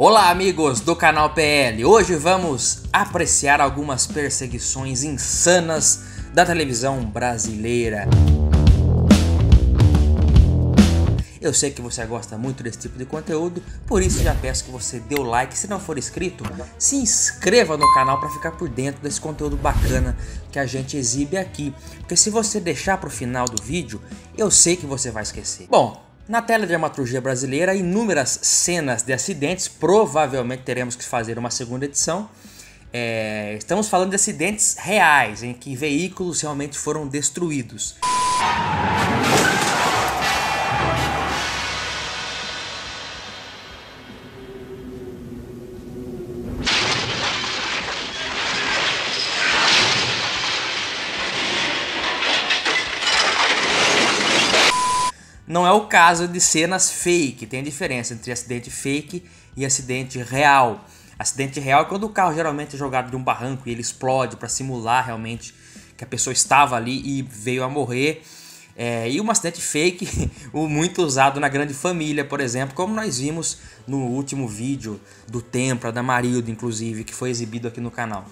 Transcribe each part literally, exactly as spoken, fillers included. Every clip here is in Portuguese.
Olá amigos do canal P L, hoje vamos apreciar algumas perseguições insanas da televisão brasileira. Eu sei que você gosta muito desse tipo de conteúdo, por isso já peço que você dê o like. Se não for inscrito, se inscreva no canal para ficar por dentro desse conteúdo bacana que a gente exibe aqui. Porque se você deixar para o final do vídeo, eu sei que você vai esquecer. Bom, na teledramaturgia brasileira, inúmeras cenas de acidentes, provavelmente teremos que fazer uma segunda edição. É, estamos falando de acidentes reais, em que veículos realmente foram destruídos. Não é o caso de cenas fake, tem diferença entre acidente fake e acidente real. Acidente real é quando o carro geralmente é jogado de um barranco e ele explode para simular realmente que a pessoa estava ali e veio a morrer. É, e um acidente fake, o muito usado na Grande Família, por exemplo, como nós vimos no último vídeo do Tempra, da Marilda, inclusive, que foi exibido aqui no canal.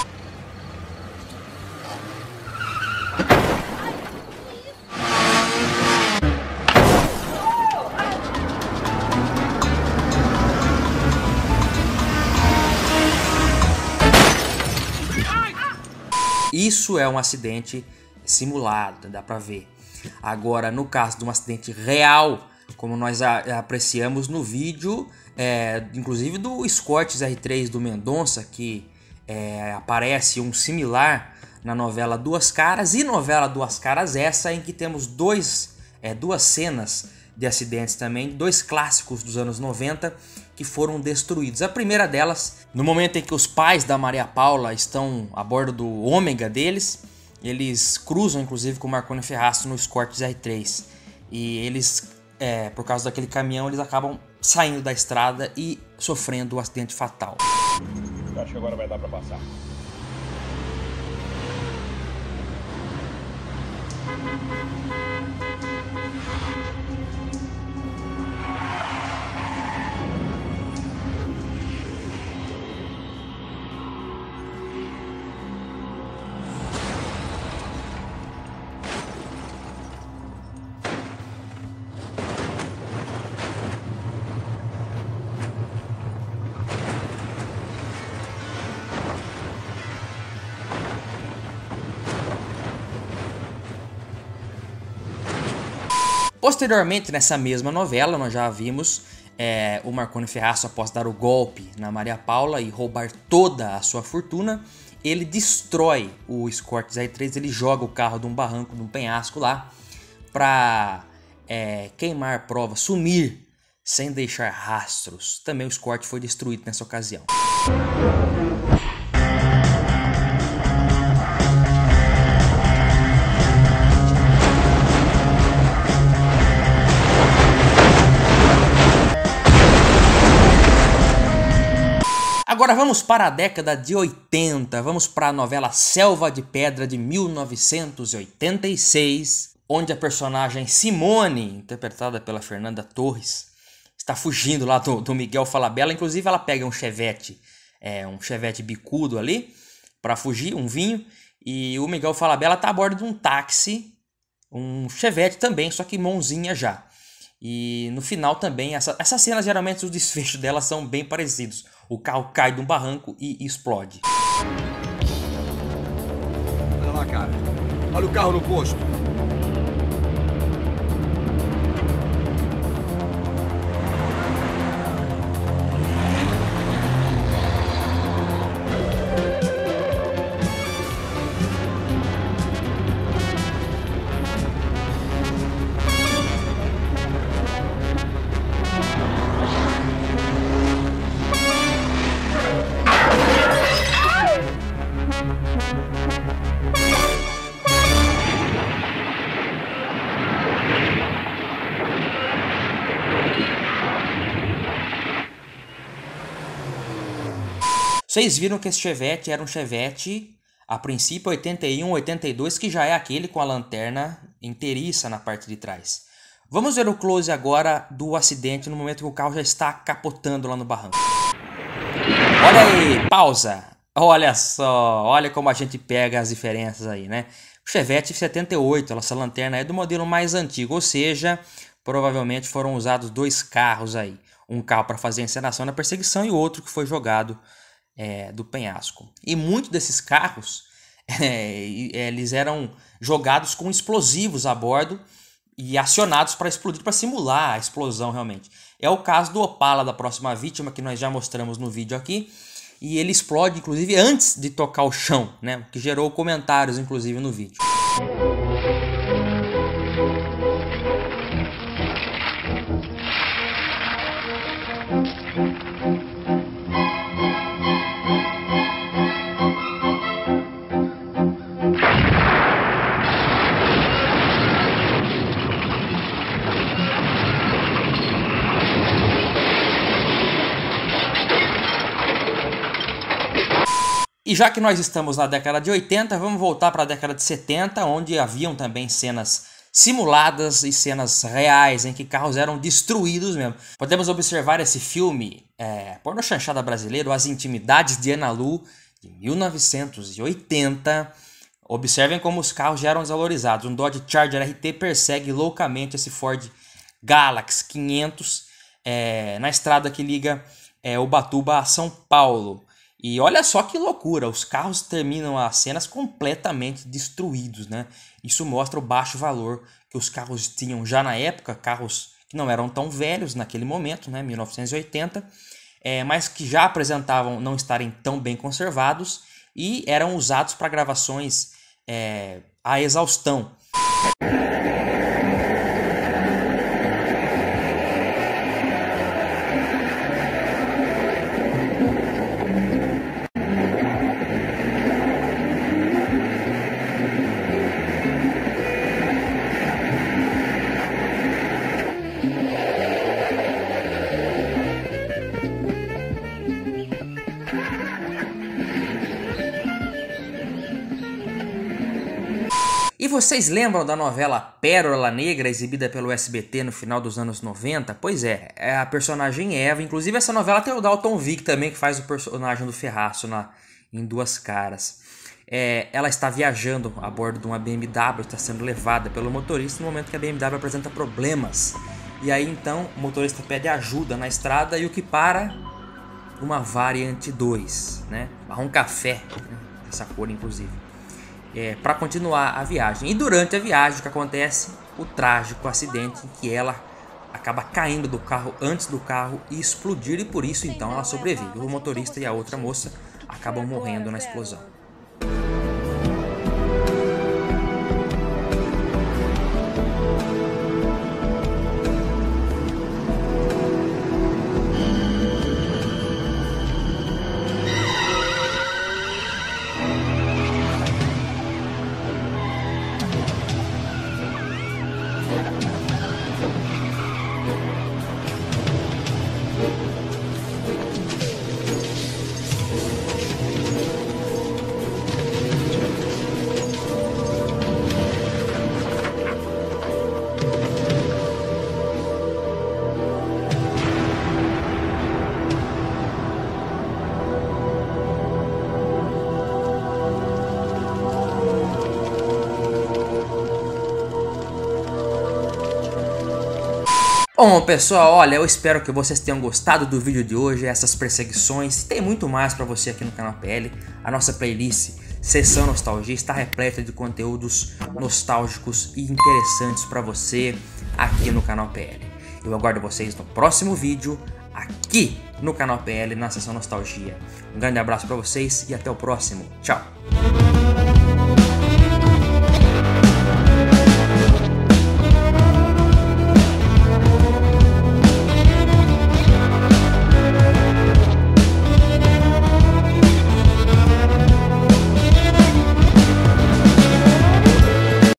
Isso é um acidente simulado, dá pra ver. Agora, no caso de um acidente real, como nós a, apreciamos no vídeo, é, inclusive do Escort R três do Mendonça, que é, aparece um similar na novela Duas Caras, e novela Duas Caras essa em que temos dois, é, duas cenas de acidentes também, dois clássicos dos anos noventa que foram destruídos. A primeira delas, no momento em que os pais da Maria Paula estão a bordo do Ômega deles, eles cruzam inclusive com o Marconi Ferraço no Escort R três. E eles, é, por causa daquele caminhão, eles acabam saindo da estrada e sofrendo um acidente fatal. Eu acho que agora vai dar pra passar. Posteriormente, nessa mesma novela, nós já vimos é, o Marconi Ferraço, após dar o golpe na Maria Paula e roubar toda a sua fortuna, ele destrói o Escort R três, ele joga o carro de um barranco, de um penhasco lá, para é, queimar provas, sumir sem deixar rastros. Também o Escort foi destruído nessa ocasião. Agora vamos para a década de oitenta, vamos para a novela Selva de Pedra de mil novecentos e oitenta e seis, onde a personagem Simone, interpretada pela Fernanda Torres, está fugindo lá do, do Miguel Falabella. Inclusive ela pega um chevette, é, um chevette bicudo ali, para fugir, um vinho, e o Miguel Falabella está a bordo de um táxi, um chevette também, só que mãozinha já. E no final também, essa, essas cenas geralmente os desfechos delas são bem parecidos. O carro cai de um barranco e explode. Olha lá, cara. Olha o carro no posto. Vocês viram que esse Chevette era um Chevette, a princípio oitenta e um, oitenta e dois, que já é aquele com a lanterna inteiriça na parte de trás. Vamos ver o close agora do acidente no momento que o carro já está capotando lá no barranco. Olha aí, pausa. Olha só, olha como a gente pega as diferenças aí, né? O Chevette setenta e oito, essa lanterna é do modelo mais antigo, ou seja, provavelmente foram usados dois carros aí. Um carro para fazer a encenação na perseguição e outro que foi jogado é, do penhasco. E muitos desses carros, é, eles eram jogados com explosivos a bordo e acionados para explodir, para simular a explosão realmente. É o caso do Opala da próxima vítima, que nós já mostramos no vídeo aqui. E ele explode, inclusive, antes de tocar o chão, né? O que gerou comentários, inclusive, no vídeo. E já que nós estamos na década de oitenta, vamos voltar para a década de setenta, onde haviam também cenas simuladas e cenas reais em que carros eram destruídos mesmo. Podemos observar esse filme, é, porno chanchada brasileiro, As Intimidades de Ana Lu, de mil novecentos e oitenta. Observem como os carros já eram desvalorizados. Um Dodge Charger R T persegue loucamente esse Ford Galaxy quinhentos é, na estrada que liga é, Ubatuba a São Paulo. E olha só que loucura, os carros terminam as cenas completamente destruídos, né? Isso mostra o baixo valor que os carros tinham já na época, carros que não eram tão velhos naquele momento, né? mil novecentos e oitenta, é, mas que já apresentavam não estarem tão bem conservados e eram usados para gravações é, a exaustão. E vocês lembram da novela Pérola Negra, exibida pelo S B T no final dos anos noventa? Pois é, é a personagem Eva. Inclusive essa novela tem o Dalton Vick também, que faz o personagem do Ferraço na, em Duas Caras. É, ela está viajando a bordo de uma B M W, está sendo levada pelo motorista no momento que a B M W apresenta problemas. E aí então o motorista pede ajuda na estrada e o que para? Uma Variante dois, né? Marrom café, né? Essa cor inclusive. É, para continuar a viagem. E durante a viagem o que acontece? O trágico acidente em que ela acaba caindo do carro antes do carro explodir e por isso então ela sobrevive. O motorista e a outra moça acabam morrendo na explosão. Bom pessoal, olha, eu espero que vocês tenham gostado do vídeo de hoje, essas perseguições. Tem muito mais para você aqui no canal P L. A nossa playlist Sessão Nostalgia está repleta de conteúdos nostálgicos e interessantes para você aqui no canal P L. Eu aguardo vocês no próximo vídeo aqui no canal P L na Sessão Nostalgia. Um grande abraço para vocês e até o próximo. Tchau!